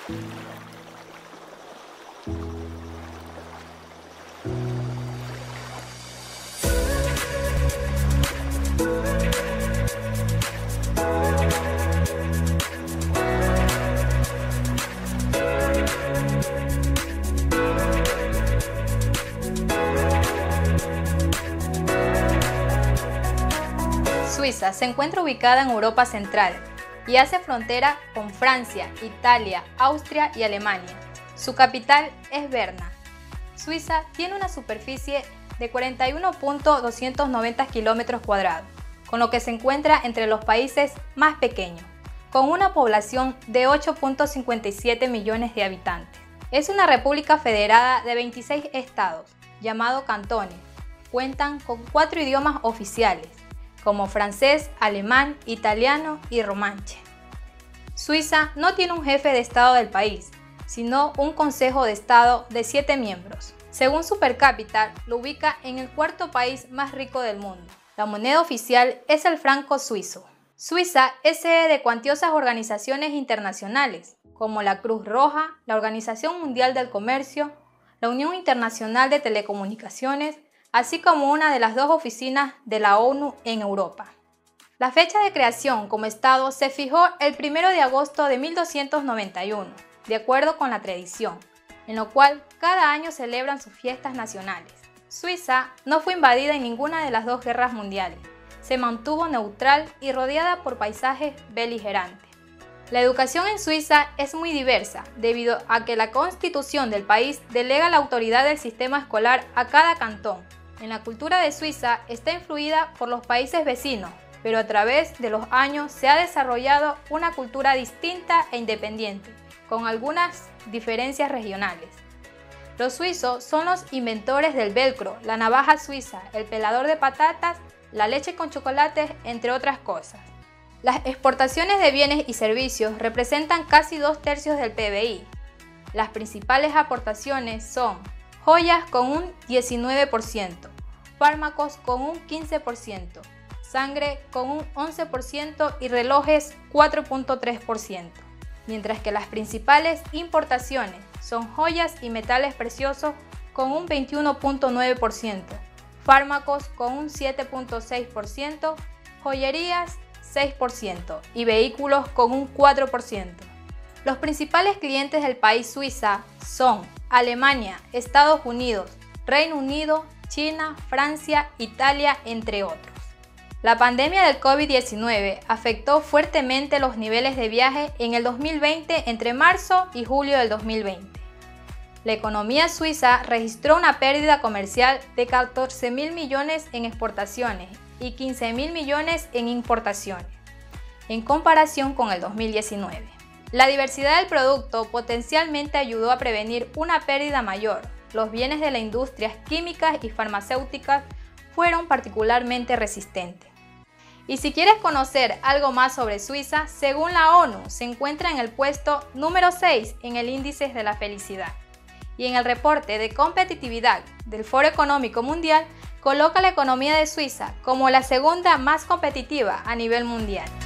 Suiza se encuentra ubicada en Europa Central y hace frontera con Francia, Italia, Austria y Alemania. Su capital es Berna. Suiza tiene una superficie de 41.290 km², con lo que se encuentra entre los países más pequeños, con una población de 8.57 millones de habitantes. Es una república federada de 26 estados, llamados cantones. Cuentan con 4 idiomas oficiales, como francés, alemán, italiano y romanche. Suiza no tiene un jefe de Estado del país, sino un Consejo de Estado de 7 miembros. Según su per cápita, lo ubica en el 4º país más rico del mundo. La moneda oficial es el franco suizo. Suiza es sede de cuantiosas organizaciones internacionales, como la Cruz Roja, la Organización Mundial del Comercio, la Unión Internacional de Telecomunicaciones, así como una de las 2 oficinas de la ONU en Europa. La fecha de creación como Estado se fijó el 1 de agosto de 1291, de acuerdo con la tradición, en lo cual cada año celebran sus fiestas nacionales. Suiza no fue invadida en ninguna de las 2 guerras mundiales, se mantuvo neutral y rodeada por paisajes beligerantes. La educación en Suiza es muy diversa, debido a que la constitución del país delega la autoridad del sistema escolar a cada cantón. En la cultura de Suiza está influida por los países vecinos, pero a través de los años se ha desarrollado una cultura distinta e independiente, con algunas diferencias regionales. Los suizos son los inventores del velcro, la navaja suiza, el pelador de patatas, la leche con chocolate, entre otras cosas. Las exportaciones de bienes y servicios representan casi 2/3 del PBI. Las principales aportaciones son joyas con un 19%, fármacos con un 15%, sangre con un 11% y relojes 4.3%, mientras que las principales importaciones son joyas y metales preciosos con un 21.9%, fármacos con un 7.6%, joyerías 6% y vehículos con un 4%. Los principales clientes del país Suiza son Alemania, Estados Unidos, Reino Unido, China, Francia, Italia, entre otros. La pandemia del COVID-19 afectó fuertemente los niveles de viaje en el 2020 entre marzo y julio del 2020. La economía suiza registró una pérdida comercial de 14.000 millones en exportaciones y 15.000 millones en importaciones, en comparación con el 2019. La diversidad del producto potencialmente ayudó a prevenir una pérdida mayor. Los bienes de las industrias químicas y farmacéuticas fueron particularmente resistentes. Y si quieres conocer algo más sobre Suiza, según la ONU, se encuentra en el puesto número 6 en el índice de la felicidad. Y en el reporte de competitividad del Foro Económico Mundial, coloca la economía de Suiza como la segunda más competitiva a nivel mundial.